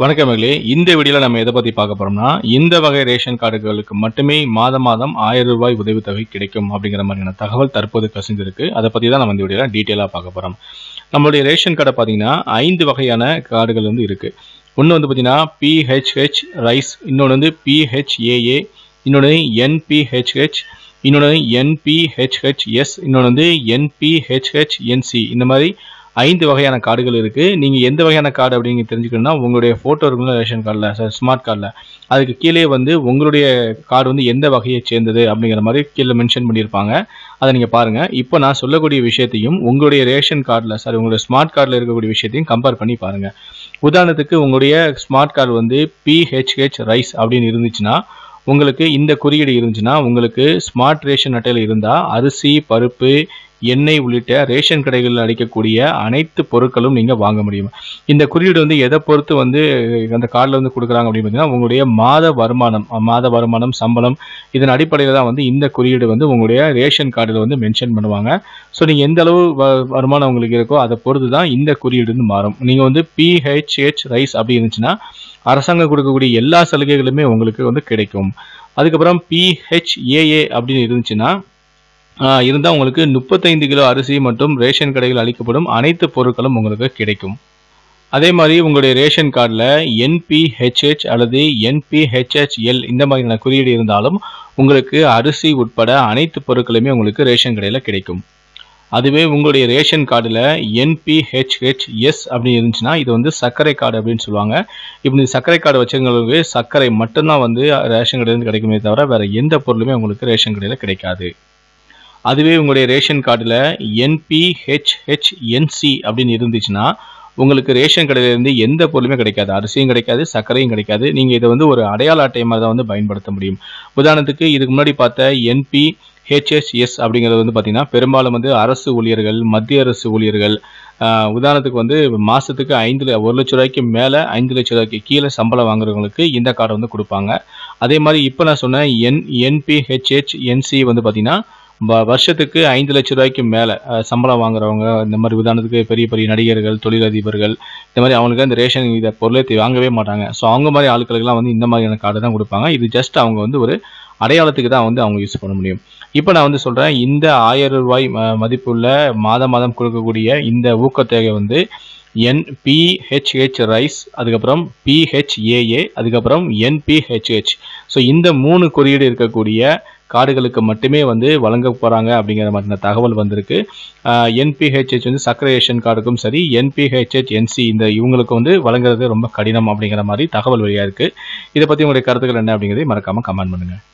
வணக்கம் மகளே. இந்த வீடியோல நம்ம எதை பத்தி பார்க்க போறோம்னா, இந்த வகை ரேஷன் கார்டுகளுக்கு மட்டுமே மாதம் 1000 ரூபாய் உதவித்தொகை கிடைக்கும் அப்படிங்கிற மாதிரியான தகவல் தற்போது கசிந்திருக்கு. அதை பத்தி தான் நம்ம இந்த வீடியோல டீட்டெயிலா பார்க்க போறோம். நம்மளுடைய ரேஷன் கார்டை பார்த்தீங்கன்னா 5 வகையான கார்டுகள் வந்து இருக்கு. ஒன்று வந்து பார்த்தீங்கன்னா PHH ரைஸ், இன்னொன்று வந்து PHAA, இன்னொன்று NPHH, இன்னொன்று NPHHS, இன்னொன்று வந்து NPHHNC. இந்த மாதிரி 5 வகையான கார்டுகள் இருக்கு. நீங்க எந்த வகையான கார்டு அப்படின்னு தெரிஞ்சுக்கணும்னா, உங்களுடைய போட்டோ இருக்குல்ல ரேஷன் கார்டுல, ஸ்மார்ட் கார்டுல, அதுக்கு கீழே வந்து உங்களுடைய கார்டு வந்து எந்த வகையை சேர்ந்தது அப்படிங்கிற மாதிரி கீழே மென்ஷன் பண்ணியிருப்பாங்க. அதை நீங்க பாருங்க. இப்போ நான் சொல்லக்கூடிய விஷயத்தையும் உங்களுடைய ரேஷன் கார்டுல உங்களுடைய ஸ்மார்ட் கார்டுல இருக்கக்கூடிய விஷயத்தையும் கம்பேர் பண்ணி பாருங்க. உதாரணத்துக்கு உங்களுடைய ஸ்மார்ட் கார்டு வந்து PHH ரைஸ் அப்படின்னு இருந்துச்சுன்னா, உங்களுக்கு இந்த குறியீடு இருந்துச்சுன்னா, உங்களுக்கு ஸ்மார்ட் ரேஷன் அட்டையில் இருந்தால் அரிசி, பருப்பு, எண்ணெய் உள்ளிட்ட ரேஷன் கடைகளில் அளிக்கக்கூடிய அனைத்து பொருட்களும் நீங்கள் வாங்க முடியும். இந்த குறியீடு வந்து எதை பொறுத்து வந்து அந்த கார்டில் வந்து கொடுக்குறாங்க அப்படின்னு பார்த்தீங்கன்னா, உங்களுடைய மாத வருமானம், சம்பளம், இதன் அடிப்படையில் தான் வந்து இந்த குறியீடு வந்து உங்களுடைய ரேஷன் கார்டில் வந்து மென்ஷன் பண்ணுவாங்க. ஸோ நீங்கள் எந்த அளவு வருமானம் உங்களுக்கு இருக்கோ அதை பொறுத்து தான் இந்த குறியீடு வந்து மாறும். நீங்கள் வந்து PHH ரைஸ் அப்படி இருந்துச்சுன்னா, அரசாங்கம் கொடுக்கக்கூடிய எல்லா சலுகைகளுமே உங்களுக்கு வந்து கிடைக்கும். அதுக்கப்புறம் PHAA அப்படின்னு இருந்துச்சுன்னா இருந்தால் உங்களுக்கு 35 கிலோ அரிசி மற்றும் ரேஷன் கடையில் அளிக்கப்படும் அனைத்து பொருட்களும் உங்களுக்கு கிடைக்கும். அதே மாதிரி உங்களுடைய ரேஷன் கார்டில் NPHH அல்லது NPHHL இந்த மாதிரியான குறியீடு இருந்தாலும் உங்களுக்கு அரிசி உட்பட அனைத்து பொருட்களுமே உங்களுக்கு ரேஷன் கடையில் கிடைக்கும். அதுவே உங்களுடைய ரேஷன் கார்டில் NPHHS அப்படின்னு இருந்துச்சுன்னா, இது வந்து சர்க்கரை கார்டு அப்படின்னு சொல்லுவாங்க. இப்படி சர்க்கரை கார்டு வச்சவங்களுக்கு சர்க்கரை மட்டும்தான் வந்து ரேஷன் கடையிலேருந்து கிடைக்குமே தவிர வேறு எந்த பொருளுமே உங்களுக்கு ரேஷன் கடையில் கிடைக்காது. அதுவே உங்களுடைய ரேஷன் கார்டில் NPHHNC அப்படின்னு இருந்துச்சுன்னா, உங்களுக்கு ரேஷன் கடையிலேருந்து எந்த பொருளுமே கிடைக்காது. அரிசியும் கிடைக்காது, சர்க்கரையும் கிடைக்காது. நீங்கள் இதை வந்து ஒரு அடையாள அட்டை மாதிரி தான் வந்து பயன்படுத்த முடியும். உதாரணத்துக்கு இதுக்கு முன்னாடி பார்த்த NPHHS அப்படிங்கிறது வந்து பார்த்திங்கன்னா, பெரும்பாலும் வந்து அரசு ஊழியர்கள், மத்திய அரசு ஊழியர்கள், உதாரணத்துக்கு வந்து மாதத்துக்கு 1 லட்ச ரூபாய்க்கு மேலே 5 லட்ச ரூபாய்க்கு கீழே சம்பளம் வாங்குறவங்களுக்கு இந்த கார்டை வந்து கொடுப்பாங்க. அதே மாதிரி இப்போ நான் சொன்ன NPHHNC வந்து பார்த்திங்கன்னா, வருஷத்துக்கு 5 லட்ச ரூபாய்க்கு மேலே சம்பளம் வாங்குறவங்க, இந்த மாதிரி உதாரணத்துக்கு பெரிய பெரிய நடிகர்கள், தொழிலதிபர்கள், இந்த மாதிரி அவங்களுக்கு அந்த ரேஷன் இதை பொருளை வாங்கவே மாட்டாங்க. ஸோ அவங்க மாதிரி ஆட்களுக்கெல்லாம் வந்து இந்த மாதிரியான கார்டு தான் கொடுப்பாங்க. இது ஜஸ்ட் அவங்க வந்து ஒரு அடையாளத்துக்கு தான் வந்து அவங்க யூஸ் பண்ண முடியும். இப்போ நான் வந்து சொல்கிறேன், இந்த 1000 ரூபாய் மதிப்புள்ள மாதம் கொடுக்கக்கூடிய இந்த ஊக்கத்தொகை வந்து NPHH ரைஸ், அதுக்கப்புறம் PHAA, அதுக்கப்புறம் NPHH. ஸோ இந்த 3 குறியீடு இருக்கக்கூடிய கார்டுகளுக்கு மட்டுமே வந்து வழங்க போகிறாங்க அப்படிங்கிற மாதிரி தகவல் வந்திருக்கு. NPHH வந்து சர்க்கரை ரேஷன் கார்டுக்கும் சரி, NPHHNC இந்த இவங்களுக்கு வந்து வழங்குறது ரொம்ப கடினம் அப்படிங்கிற மாதிரி தகவல் வெளியாக இருக்குது. இதை பற்றி உங்களுடைய கருத்துக்கள் என்ன அப்படிங்கிறதை மறக்காமல் கமெண்ட் பண்ணுங்கள்.